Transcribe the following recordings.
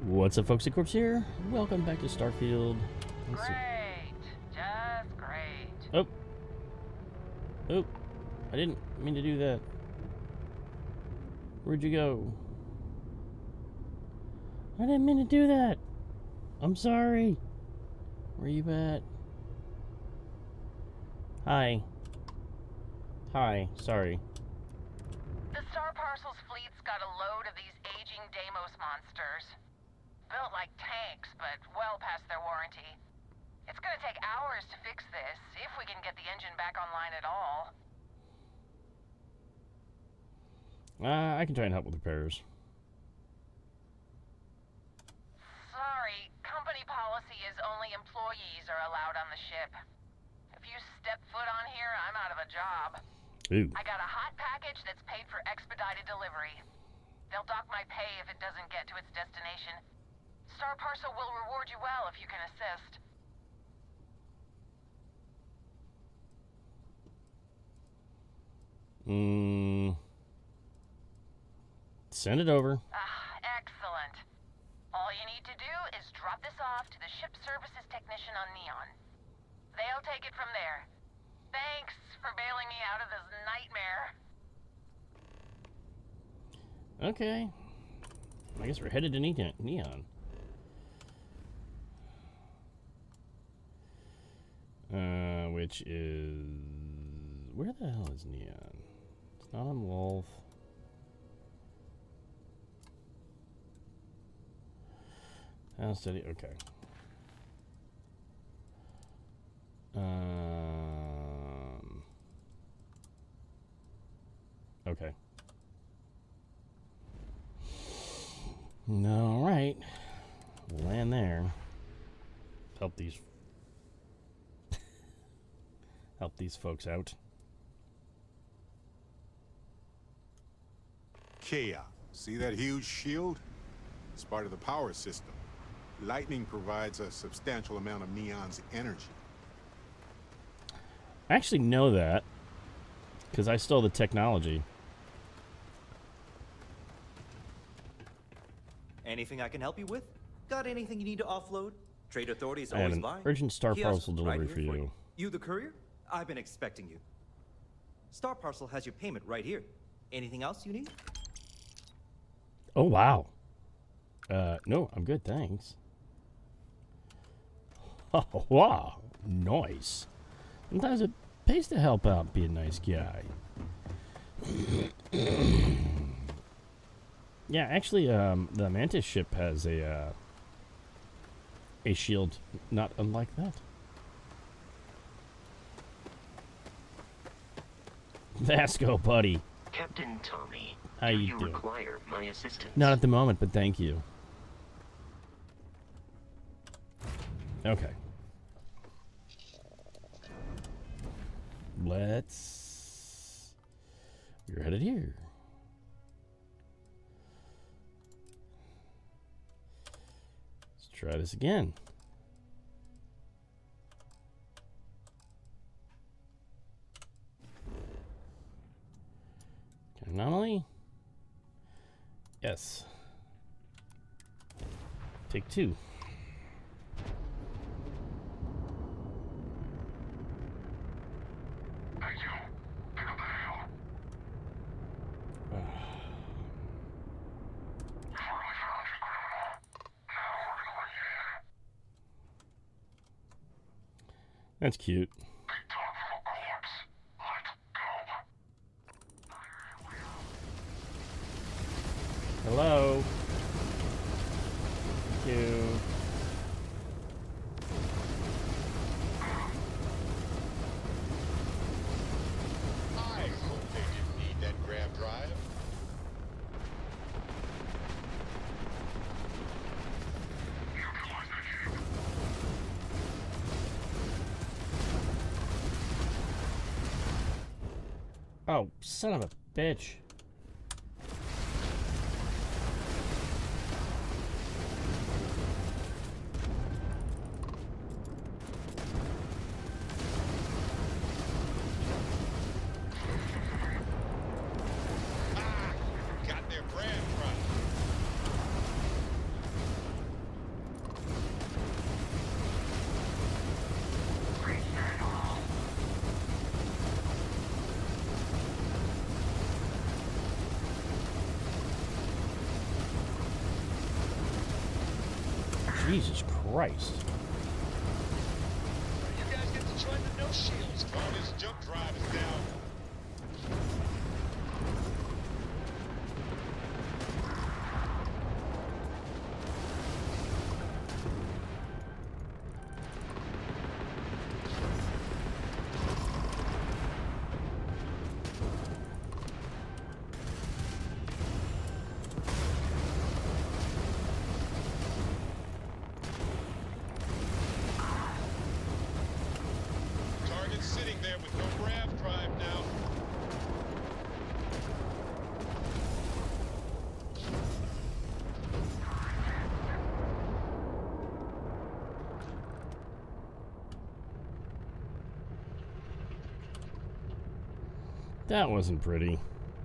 What's up, folks? Corpse here. Welcome back to Starfield. Great. Just great. Oh. Oh. I didn't mean to do that. Where'd you go? I didn't mean to do that. I'm sorry. Where you at? Hi. Hi. Sorry. The Star Parcels fleet's got a load of these aging Deimos monsters. Built like tanks, but well past their warranty. It's gonna take hours to fix this, if we can get the engine back online at all. I can try and help with repairs. Sorry, company policy is only employees are allowed on the ship. If you step foot on here, I'm out of a job. Ooh. I got a hot package that's paid for expedited delivery. They'll dock my pay if it doesn't get to its destination. Star Parcel will reward you well if you can assist. Send it over. Excellent. All you need to do is drop this off to the ship services technician on Neon. They'll take it from there. Thanks for bailing me out of this nightmare. Okay. I guess we're headed to Neon. Which is... Where the hell is Neon? It's not on Wolf. How steady? Okay. Okay. All right. We'll land there. Help these folks out. Kea, see that huge shield? It's part of the power system. Lightning provides a substantial amount of Neon's energy. I actually know that because I stole the technology. Anything I can help you with? Got anything you need to offload? Trade Authority is I have always an buying. urgent Star Kiosk Parcel delivery right for here you. You the courier? I've been expecting you. Star Parcel has your payment right here. Anything else you need? Oh, wow. No, I'm good, thanks. Oh, wow. Nice. Sometimes it pays to help out, be a nice guy. Yeah, actually, the Mantis ship has a shield not unlike that. Vasco, buddy. Captain Tommy, How do you you doing? require my assistance? Not at the moment, but thank you. Okay. We're headed here. Let's try this again. Can I anomaly? Yes. Take two. That's cute. Hello. Thank you. I hope they didn't need that grab drive. Oh, son of a bitch. Jesus Christ. You guys get to join the no shields. All this jump drive is down. Target's sitting there with no grav drive now. That wasn't pretty.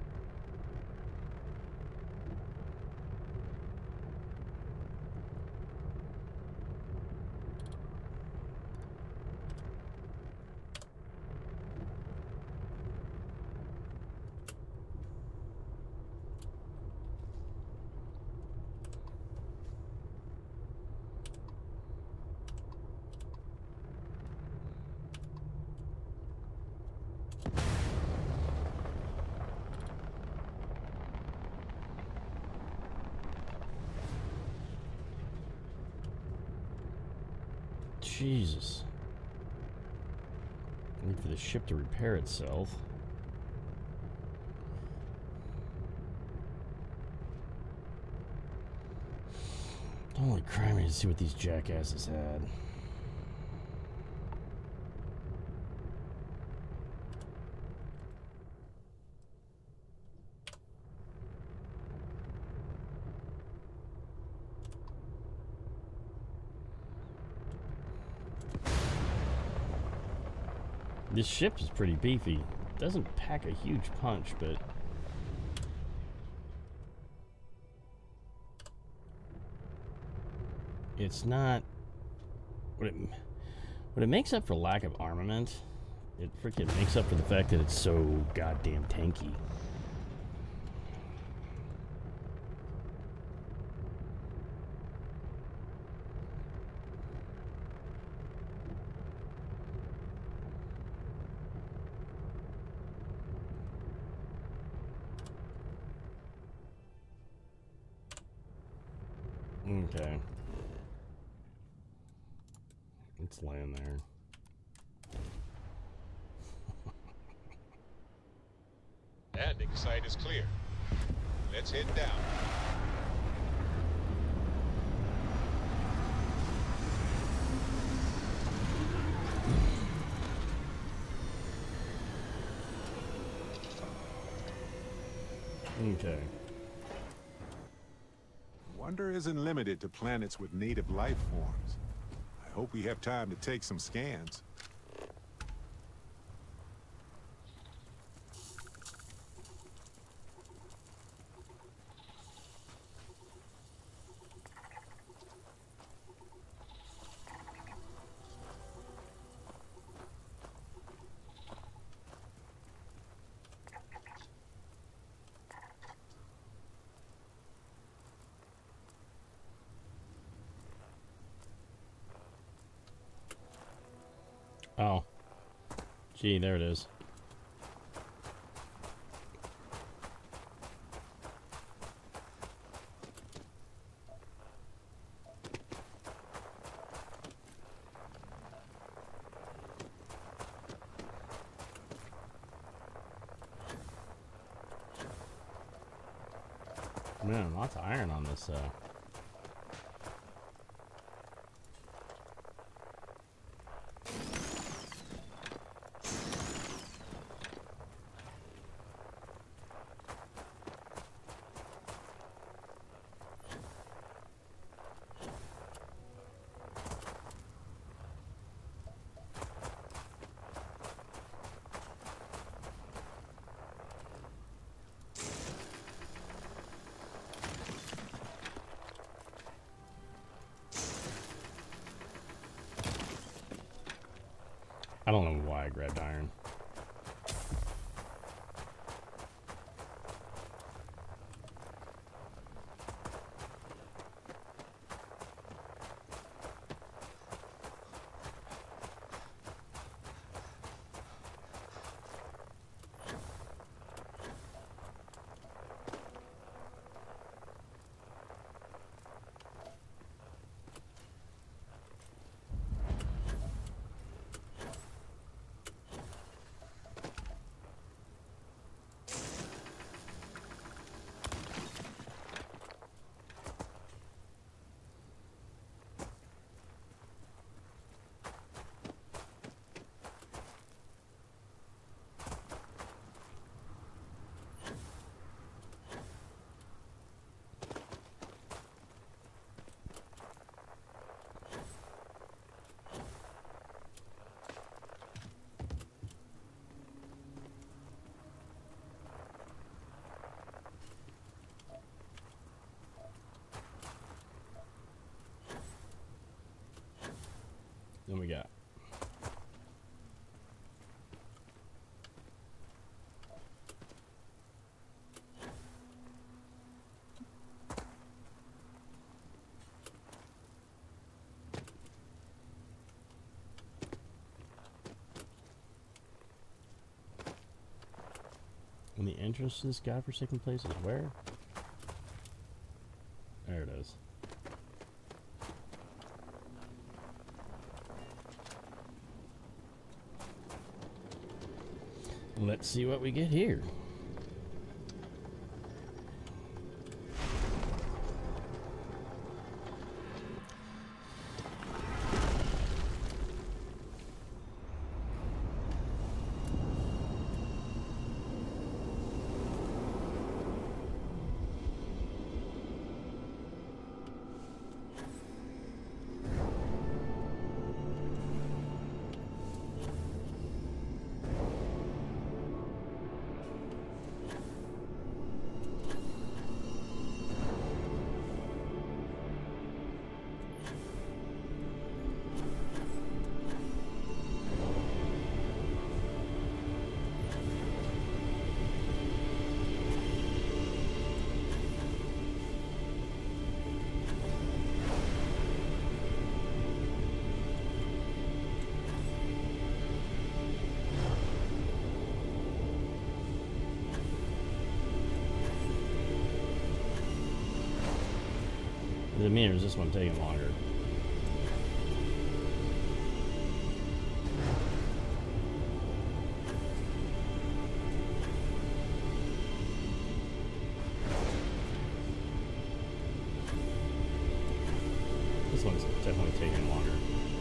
Jesus. Wait for the ship to repair itself. Holy crap, I need to see what these jackasses had. This ship is pretty beefy. Doesn't pack a huge punch, but it's not what it makes up for lack of armament. It freaking makes up for the fact that it's so goddamn tanky. Okay. It's laying there. Landing site is clear. Let's head down. Okay. Wonder isn't limited to planets with native life forms. I hope we have time to take some scans. Oh. Gee, there it is. Man, lots of iron on this, I don't know why I grabbed iron. And the entrance to this godforsaken place is where? There it is. Let's see what we get here. Is it me or is this one taking longer? This one's definitely taking longer.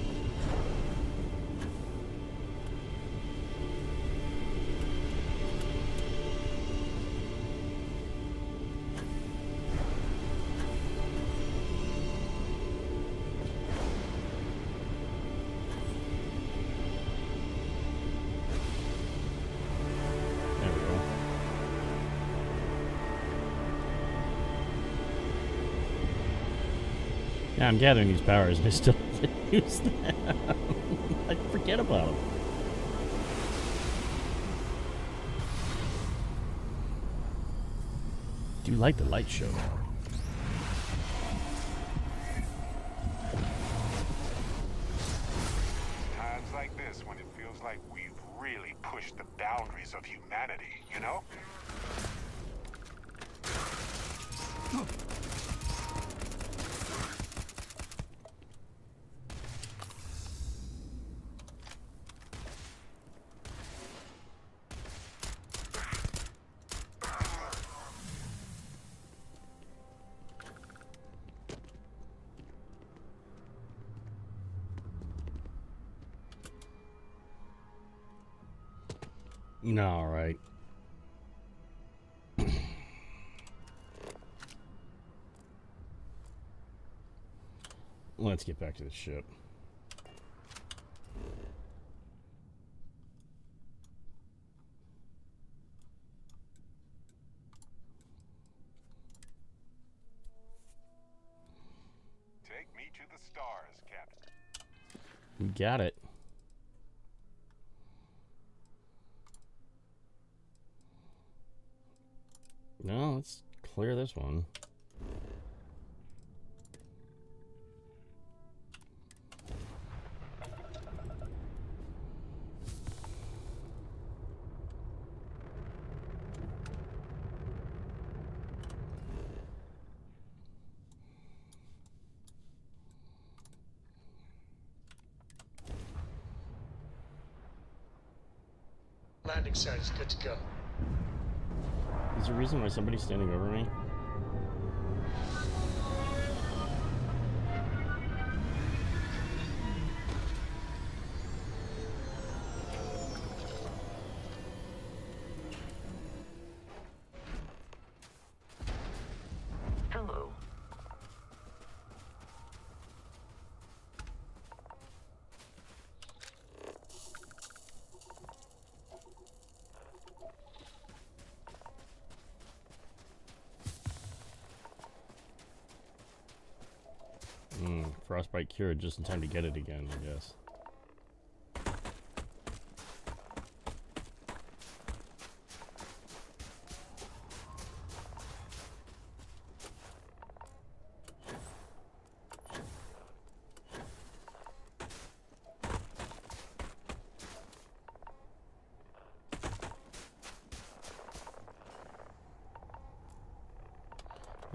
Yeah, I'm gathering these powers and I still haven't used them. I forget about them. Do like the light show. Times like this when it feels like we've really pushed the boundaries of humanity, you know? No, all right. Let's get back to the ship. Take me to the stars, Captain. We got it. No, let's clear this one. Landing site is good to go. Is there a reason why somebody's standing over me? Hello. Frostbite cured just in time to get it again, I guess.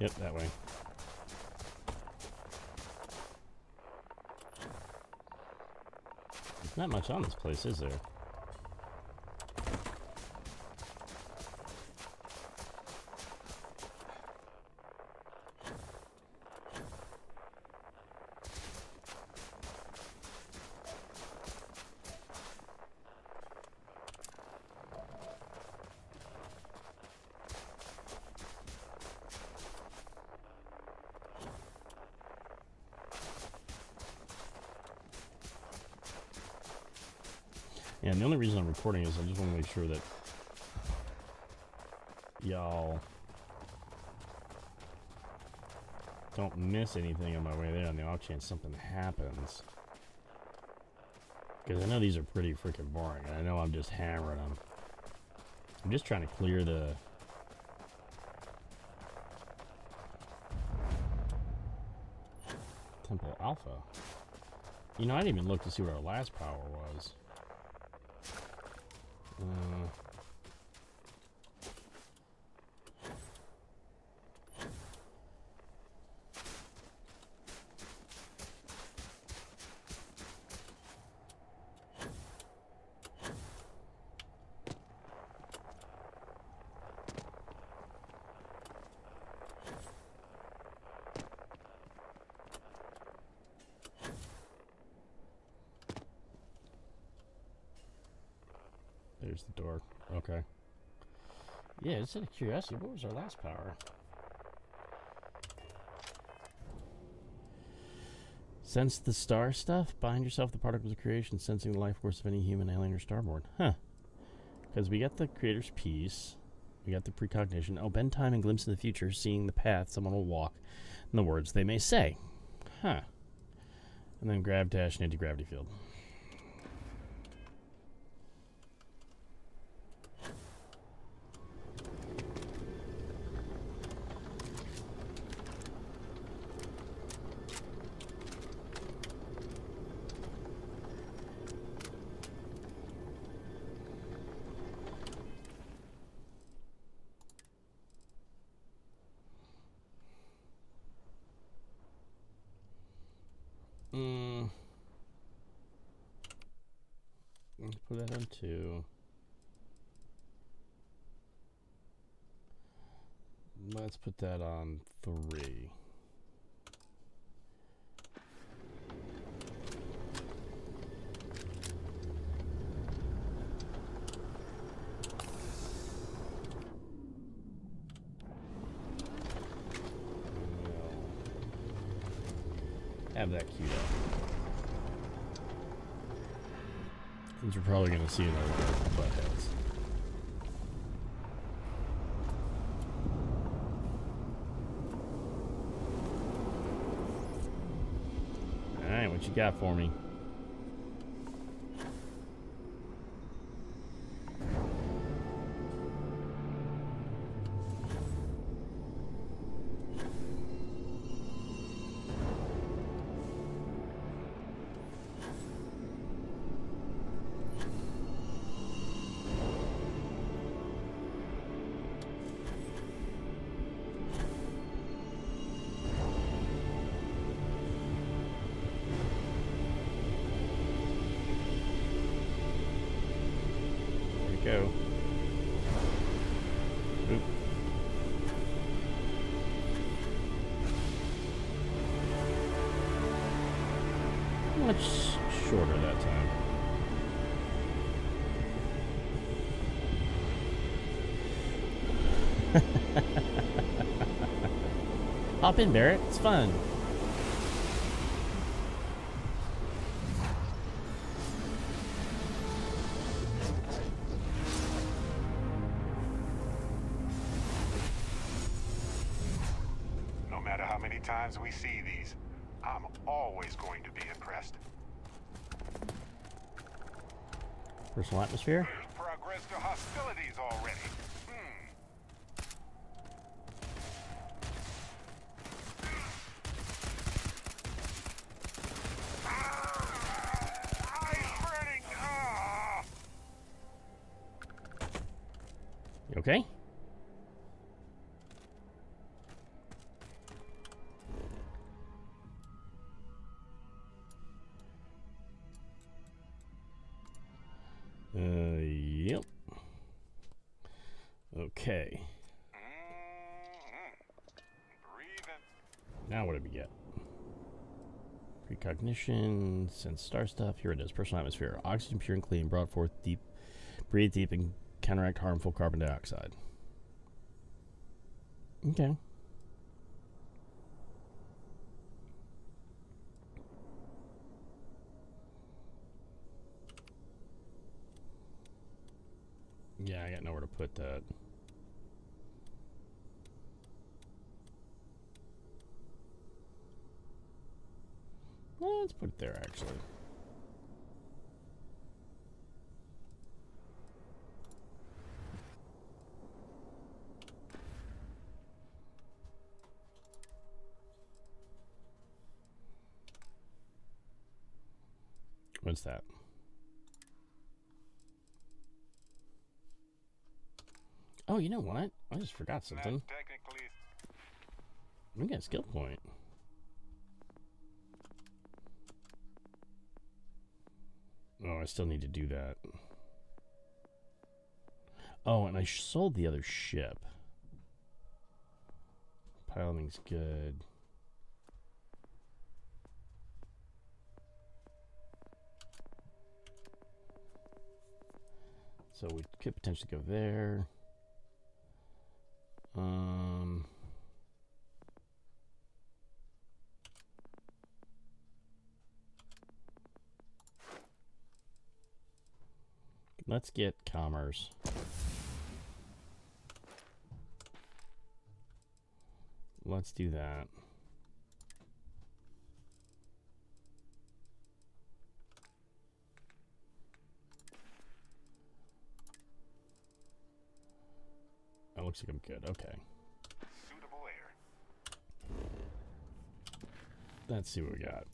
Yep, that way. There's not much on this place, is there? Yeah, and the only reason I'm recording is I just want to make sure that y'all don't miss anything on my way there on the off chance something happens. Because I know these are pretty freaking boring, and I know I'm just hammering them. I'm just trying to clear the... Temple Alpha. You know, I didn't even look to see what our last power was. There's the door. Okay. Yeah, just out of curiosity, what was our last power? Sense the star stuff? Bind yourself the particles of creation, sensing the life force of any human, alien, or starborn. Huh. Because we got the creator's piece. We got the precognition. Oh, bend time and glimpse in the future, seeing the path someone will walk, and the words they may say. Huh. And then grab dash and anti-gravity field. Let's put that on 2. Let's put that on 3. Have that queued up. Since we're probably going to see another buttheads. Alright, what you got for me? Go. Oop. Much shorter that time. Hop in, Barrett. It's fun. Times we see these, I'm always going to be impressed. Personal atmosphere? There's progress to hostilities already. Eyes burning. You okay? Okay. Now what did we get? Precognition, sense star stuff. Here it is. Personal atmosphere. Oxygen pure and clean, brought forth deep, breathe deep, and counteract harmful carbon dioxide. Okay. Yeah, I got nowhere to put that. Well, let's put it there, actually. What's that? Oh, you know what? I just forgot something. We got a skill point. Oh, I still need to do that. Oh, and I sold the other ship. Piloting's good. So we could potentially go there. Let's get commerce. Let's do that. That looks like I'm good. Okay. Suitable air. Let's see what we got.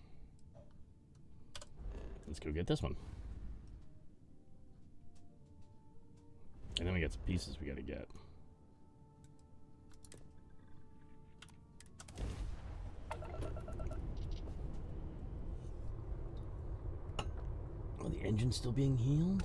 Let's go get this one. And then we got some pieces we gotta get. Oh, the engine's still being healed?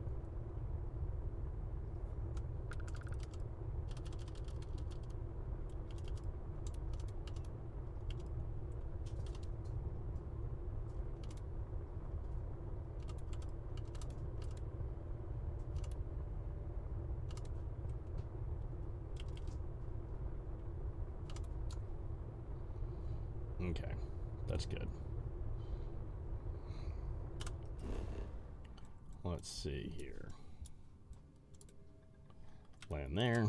Okay, that's good. Let's see here. Land there.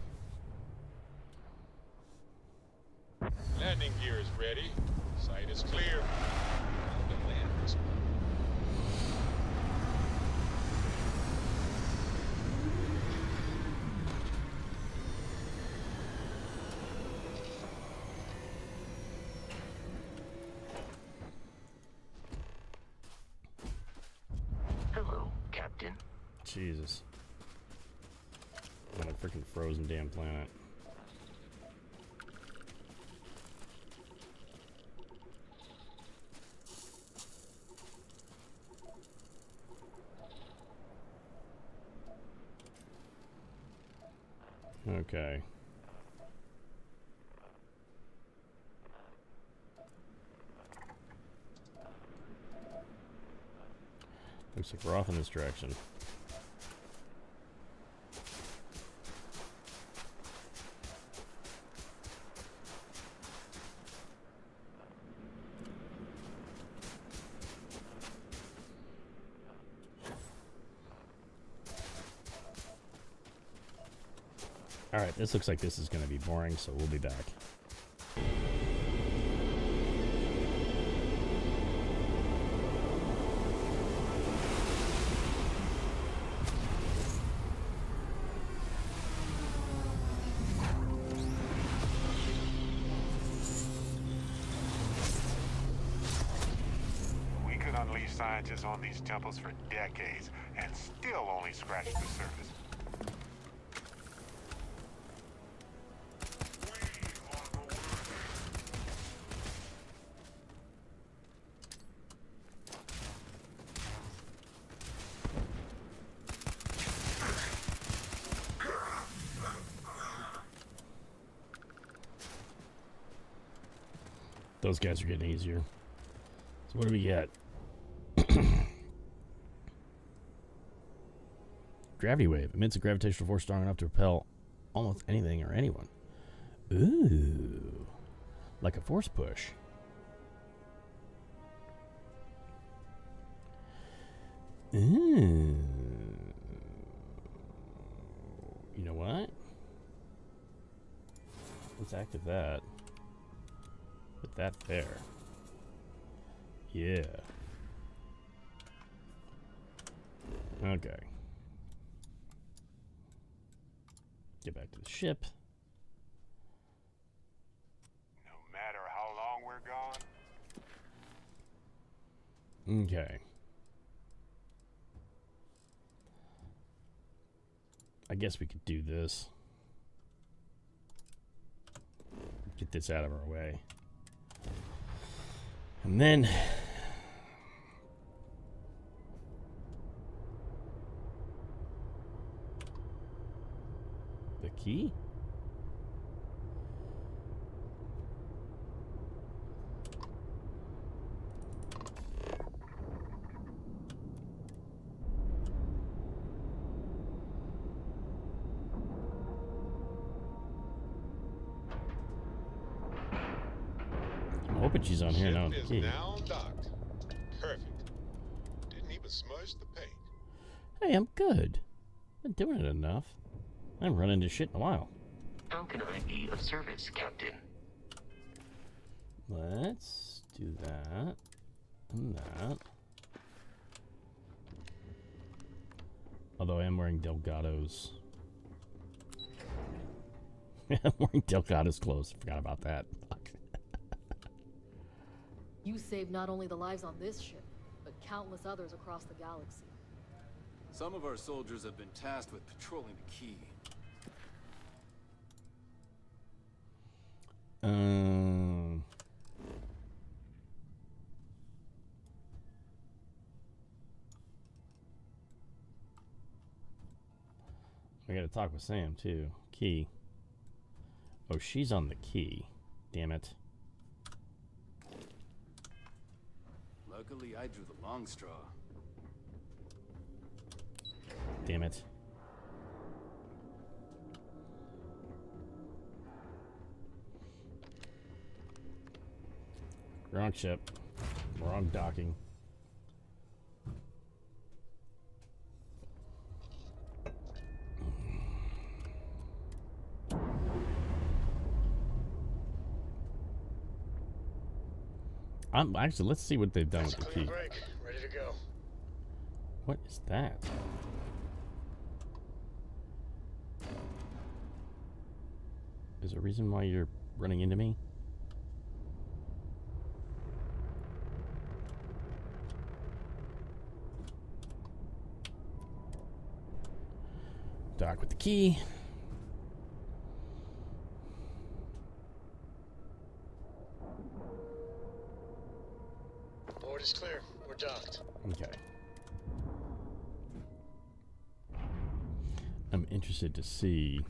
Landing gear is ready. Site is clear. Now we land this one. Hello, Captain. Jesus. On a freaking frozen damn planet. Okay. Looks like we're off in this direction. Alright, this looks like this is going to be boring, so we'll be back. We could unleash scientists on these temples for decades and still only scratch the surface. Those guys are getting easier. So what do we get? Gravity wave emits a gravitational force strong enough to repel almost anything or anyone. Ooh, like a force push. Ooh. You know what? Let's activate that. Put that there. Yeah. Okay. Get back to the ship. No matter how long we're gone. Okay. I guess we could do this. Get this out of our way. And then the key? I'm hoping she's on here now with the key. Now docked. Perfect. Didn't even smudge the paint. Hey, I'm good. Been doing it enough. I haven't run into shit in a while. How can I be of service, Captain? Let's do that and that. Although I am wearing Delgado's. I'm wearing Delgado's clothes. Forgot about that. Fuck. You saved not only the lives on this ship, but countless others across the galaxy. Some of our soldiers have been tasked with patrolling the key. I gotta talk with Sam too. Key. Oh, she's on the key. Damn it. Luckily, I drew the long straw. Damn it. Wrong ship. Wrong docking. Actually, let's see what they've done with the key. Break. Ready to go. What is that? Is there a reason why you're running into me? Dock with the key. Board is clear. We're docked. Okay. I'm interested to see.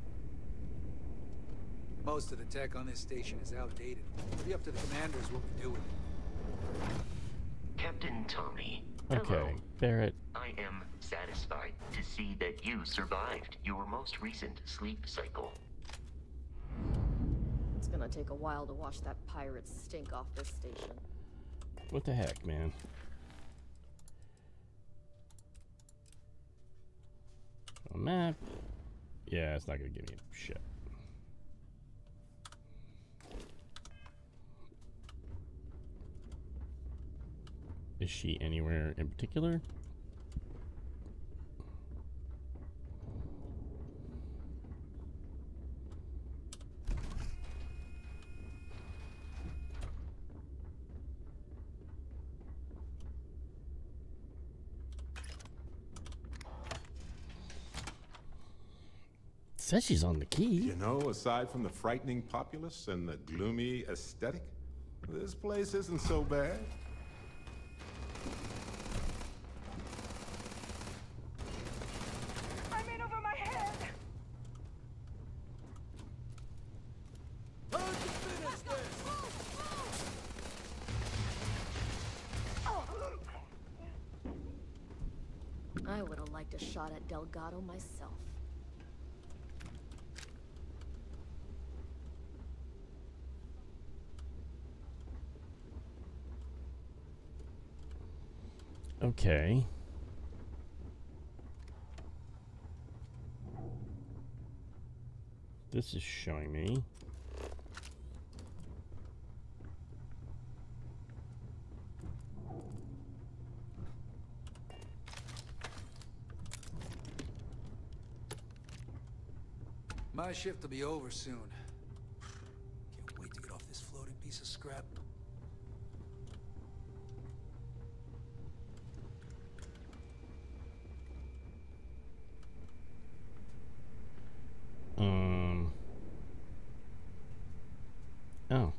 Most of the tech on this station is outdated. It'll be up to the commanders what we do with it. Captain Tommy. Okay, Hello. Barrett. I am satisfied to see that you survived your most recent sleep cycle. It's gonna take a while to wash that pirate stink off this station. What the heck, man? A map. Yeah, it's not gonna give me shit. Is she anywhere in particular? Says she's on the key. You know, aside from the frightening populace and the gloomy aesthetic, this place isn't so bad. I'm in over my head. liked a shot at Delgado myself. Okay. This is showing me. My shift will be over soon. Can't wait to get off this floating piece of scrap. Oh.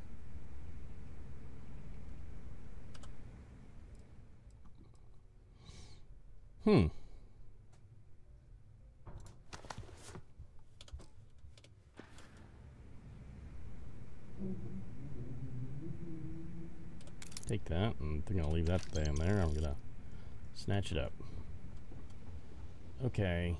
Take that, and I'm gonna leave that down there. I'm gonna snatch it up. Okay.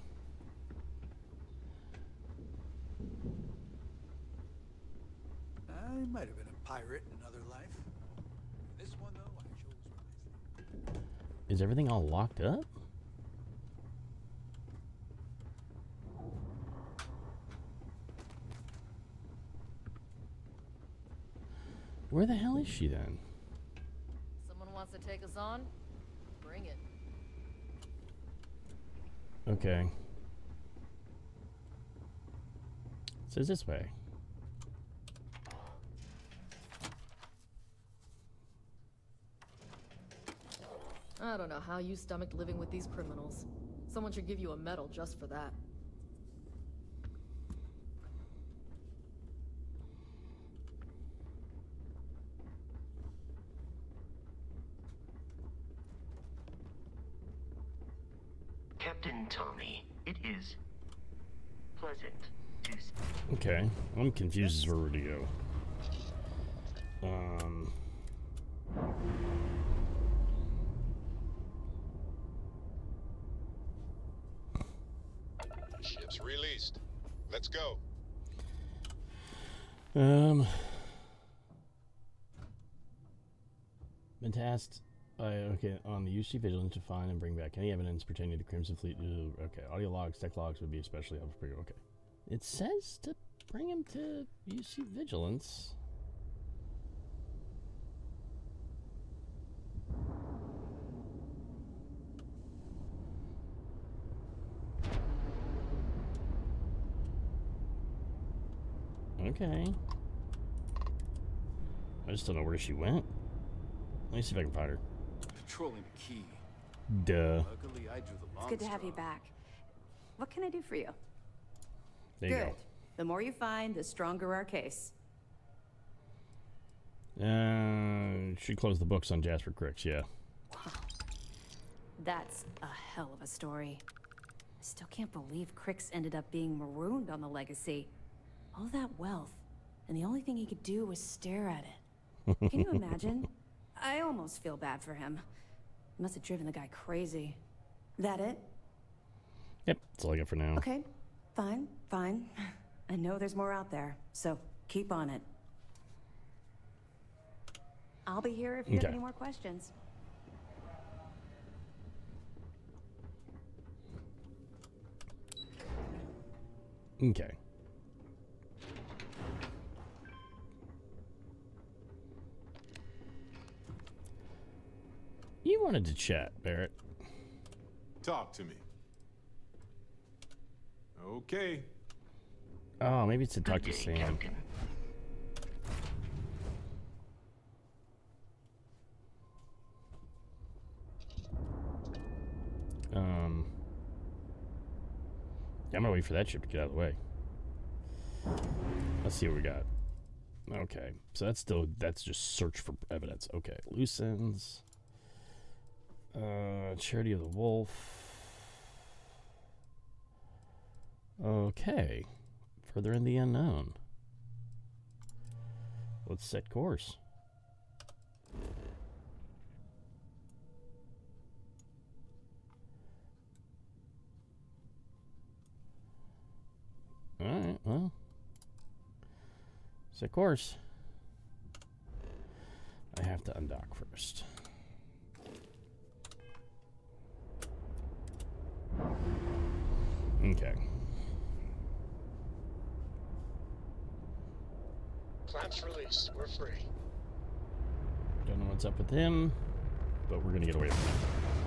I might have been a pirate in another life. This one, though, I chose wisely. Is everything all locked up? Where the hell is she then? Someone wants to take us on? Bring it. Okay. It says this way. I don't know how you stomached living with these criminals. Someone should give you a medal just for that. Captain Tommy, it is pleasant to see. Okay, I'm confused as where to go. Ship's released. Let's go. Been tasked by, on the UC Vigilance to find and bring back any evidence pertaining to Crimson Fleet. Okay, audio logs, tech logs would be especially helpful. Okay. It says to bring him to UC Vigilance. Okay. I just don't know where she went. Let me see if I can find her. Patrolling the key. Duh. Luckily, I drew the long It's good to have straw. you back. What can I do for you? There you Good. go. The more you find, the stronger our case. She closed the books on Jasper Cricks, yeah. Wow. That's a hell of a story. I still can't believe Cricks ended up being marooned on the Legacy. All that wealth, and the only thing he could do was stare at it. Can you imagine? I almost feel bad for him. He must have driven the guy crazy. That it? Yep, that's all I got for now. Okay, fine, fine. I know there's more out there, so keep on it. I'll be here if you have any more questions. Okay. You wanted to chat, Barrett. Talk to me. Okay. Oh, maybe it's to talk to Good day, Sam. Captain. Yeah, I'm gonna wait for that ship to get out of the way. Let's see what we got. Okay, so that's just search for evidence. Okay, loose ends. Charity of the Wolf. Okay, further in the unknown. Let's set course. So, of course, I have to undock first. Okay. Clamps released. We're free. Don't know what's up with him, but we're gonna get away from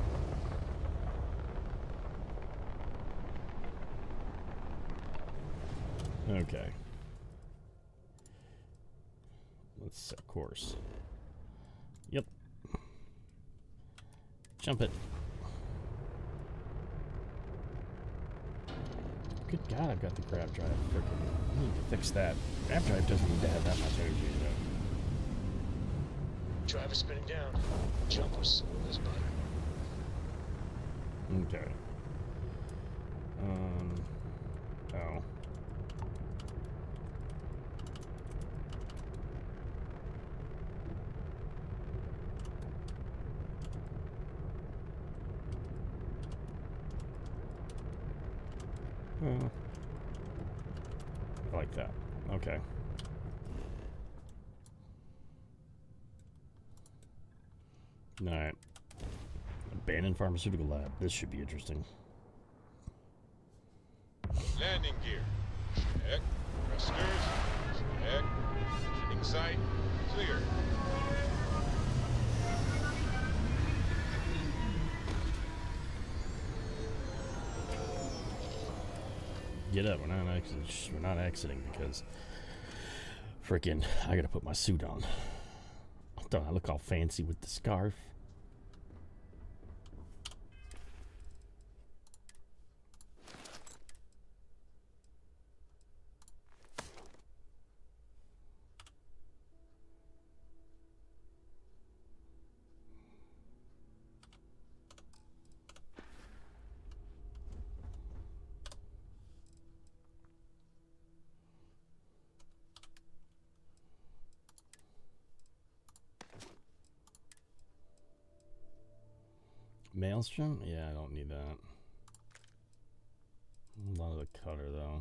him. Okay. Let's set course. Yep. Jump it. Good God, I've got the grab drive. Frickin', I need to fix that. Grab drive doesn't need to have that much energy, you know. Driver spinning down. Jump was smooth as butter. Okay. Oh. I like that. Okay. Alright. Abandoned pharmaceutical lab. This should be interesting. Landing gear. Check. Thrusters. Check. Landing site. Clear. Get up. We're not exiting because frickin' I gotta put my suit on. Don't I look all fancy with the scarf? Maelstrom? Yeah, I don't need that. A lot of the cutter, though.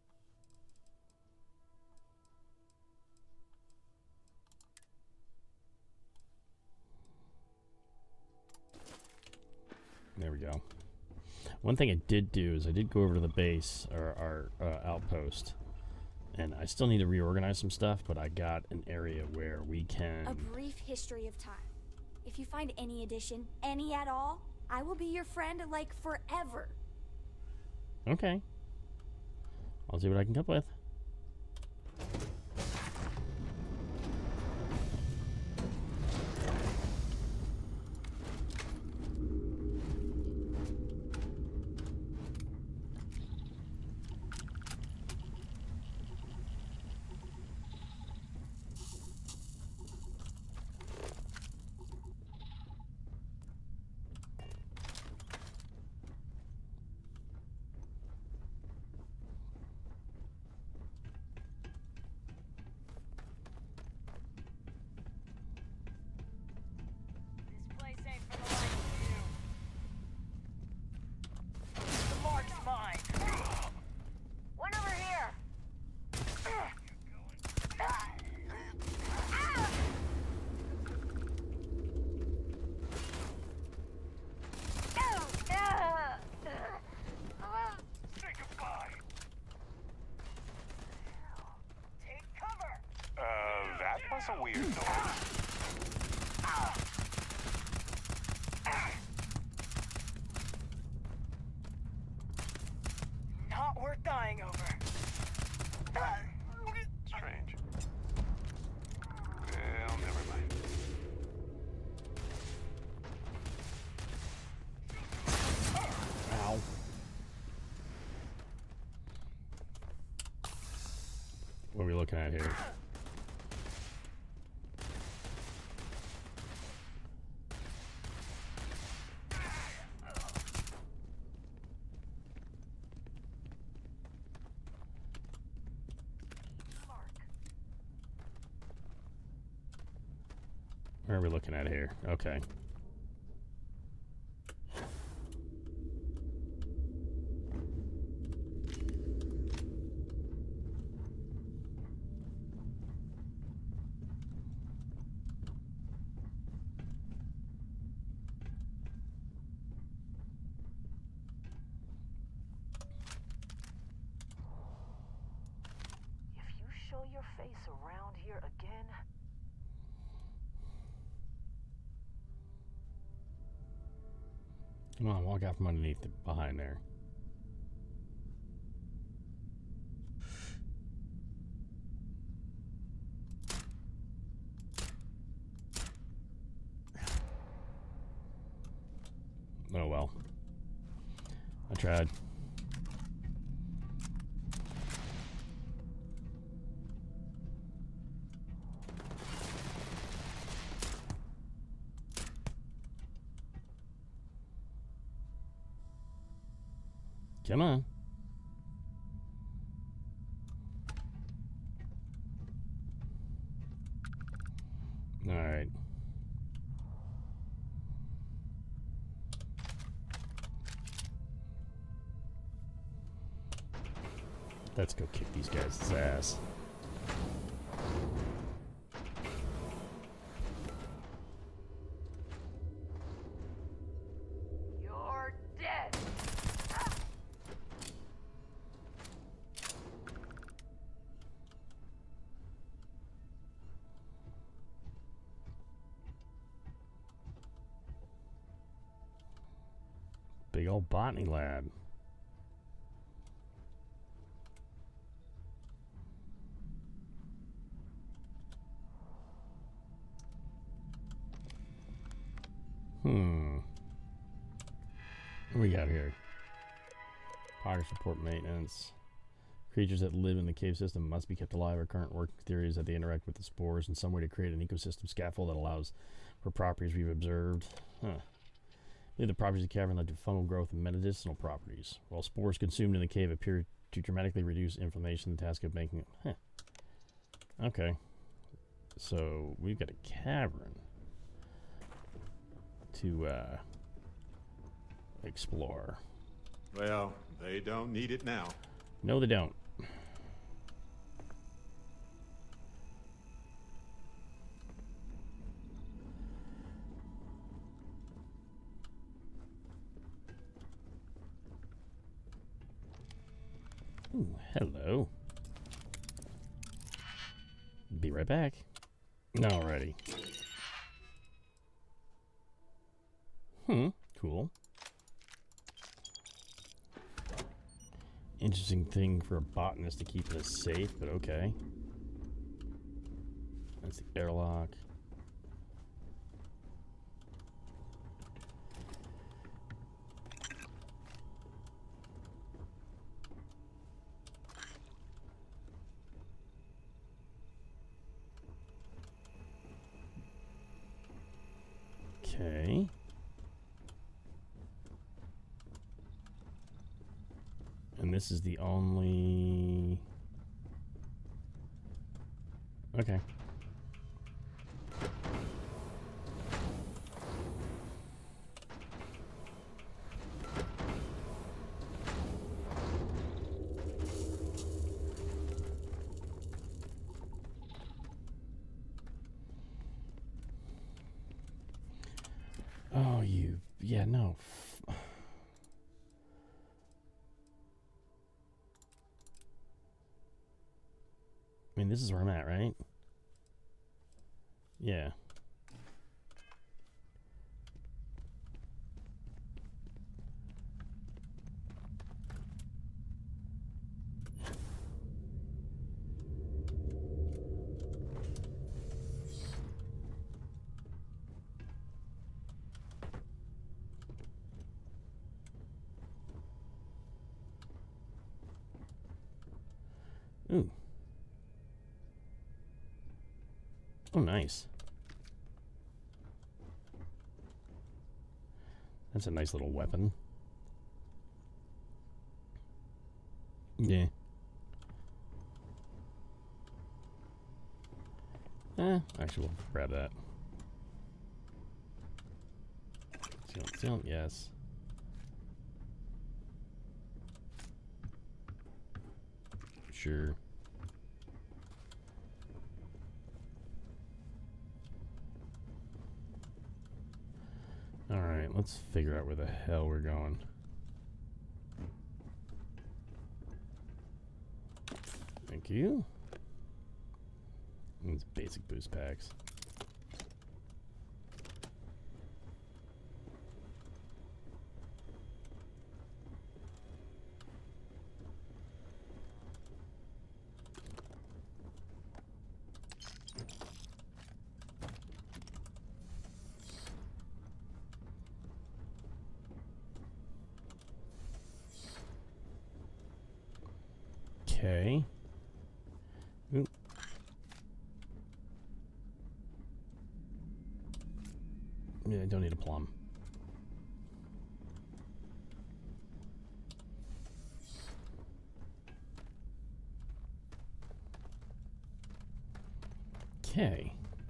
There we go. One thing I did do is I did go over to the base, or our outpost, and I still need to reorganize some stuff, but I got an area where we can... A brief history of time. If you find any addition, any at all, I will be your friend, like, forever. Okay. I'll see what I can come up with. That's a weird noise. Not worth dying over. Strange. Well, never mind. Ow. What are we looking at here? Where are we looking at here? Okay. around here again? Come on, walk out from underneath behind there. Oh well. I tried. Come on. All right. Let's go kick these guys' ass. You're dead. Big old botany lab. What do we got here? Progress report maintenance. Creatures that live in the cave system must be kept alive. Our current working theory is that they interact with the spores in some way to create an ecosystem scaffold that allows for properties we've observed. The properties of the cavern led to fungal growth and medicinal properties, while spores consumed in the cave appear to dramatically reduce inflammation. The task of making it. Okay. So we've got a cavern to explore. Well, they don't need it now. No, they don't. Ooh, hello. Be right back. Alrighty. Cool. Interesting thing for a botanist to keep this safe, but okay. That's the airlock. Okay. And this is the only... Okay. Oh, you... Yeah, no. I mean, this is where I'm at, right? Yeah. Ooh. Oh, nice. That's a nice little weapon. Yeah. Actually, we'll grab that. Seal, yes. Sure. Alright, let's figure out where the hell we're going. Thank you. These basic boost packs. Okay. Ooh. Yeah, I don't need a plum. Okay.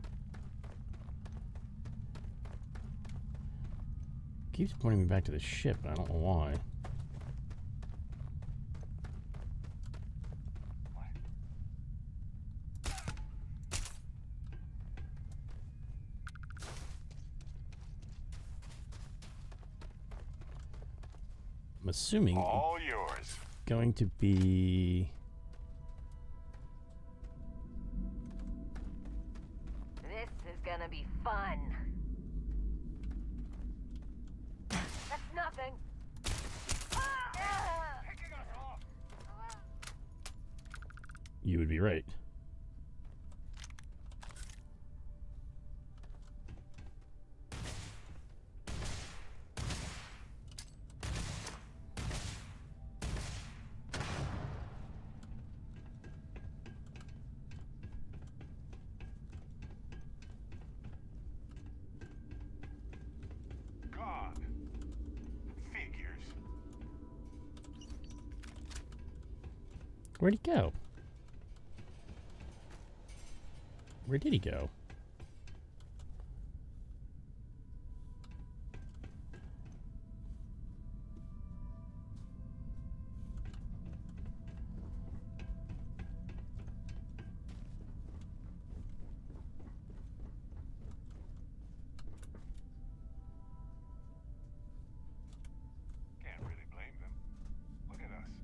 Keeps pointing me back to the ship, but I don't know why. I'm assuming all yours. Going to be This is gonna be fun. That's nothing. you would be right. Where'd he go? Where did he go? Can't really blame them. Look at us.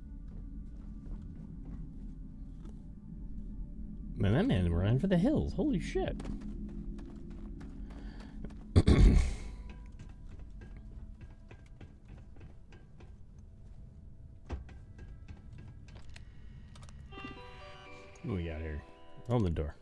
Man, that man ran for the hills. Holy shit. What do we got here? Open the door.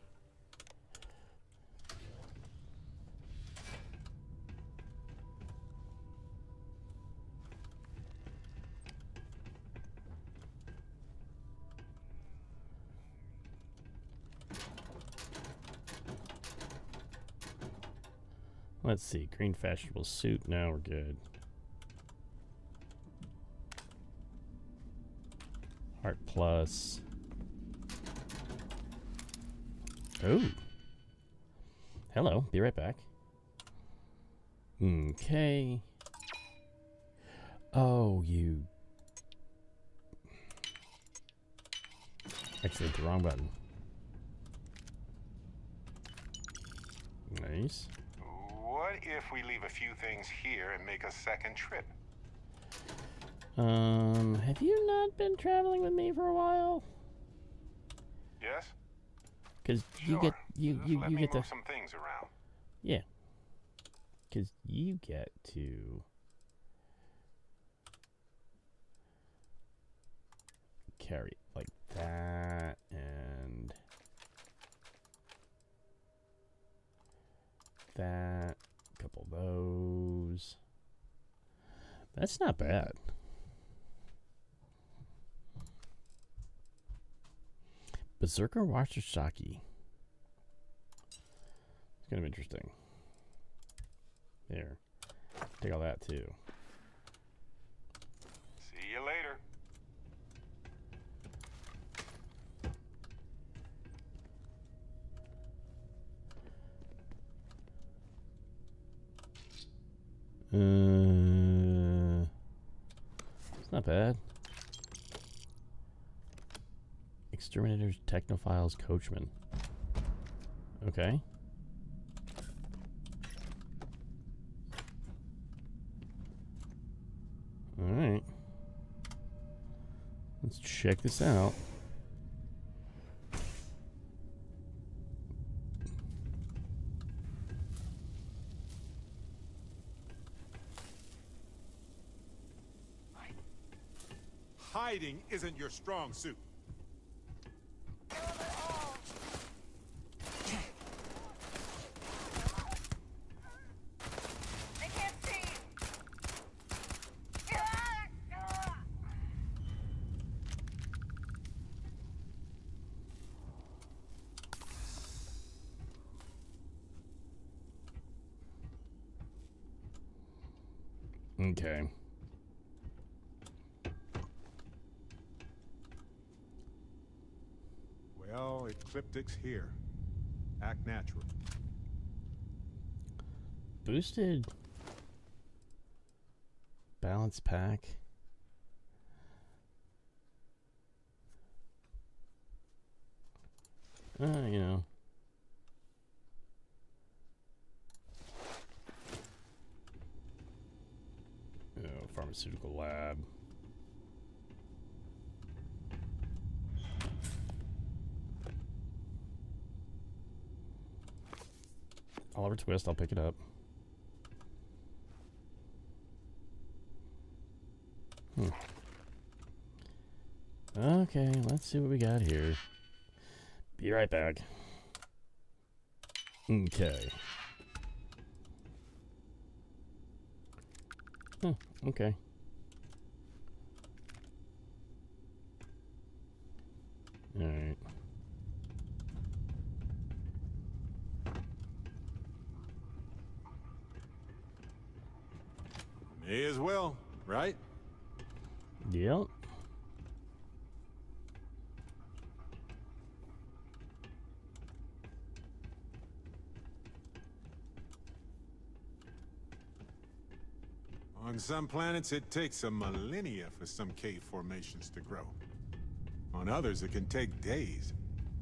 Let's see. Green fashionable suit. Now we're good. Heart plus. Oh. Hello. Be right back. Okay. Oh, you. Actually, hit the wrong button. Nice. What if we leave a few things here and make a second trip? Have you not been traveling with me for a while? Yes? Because sure. you get you Let me get to move some things around. Yeah. Because you get to carry like that and that. A couple of those. That's not bad. Berserker Washirsaki. It's kind of interesting. There. Take all that too. See you later. It's not bad. Exterminators, Technophiles, Coachman. Okay. Alright. Let's check this out. Fighting isn't your strong suit. They can't see. Okay. Well, ecliptics here. Act natural. Boosted balance pack. You know. Pharmaceutical lab. Oliver Twist, I'll pick it up. Okay, let's see what we got here. Be right back. Okay. Okay. All right. May as well, right? Yep. On some planets, it takes a millennia for some cave formations to grow. On others, it can take days.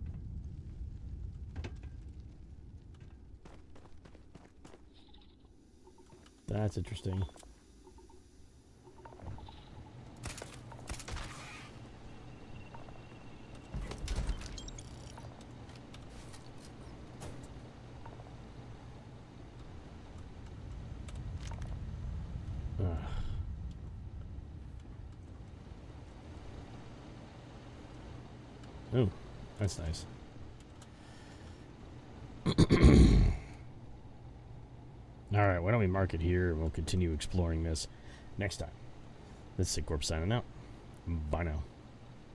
That's interesting. Oh, that's nice. Alright, why don't we mark it here and we'll continue exploring this next time. This is Sigcorp signing out. Bye now.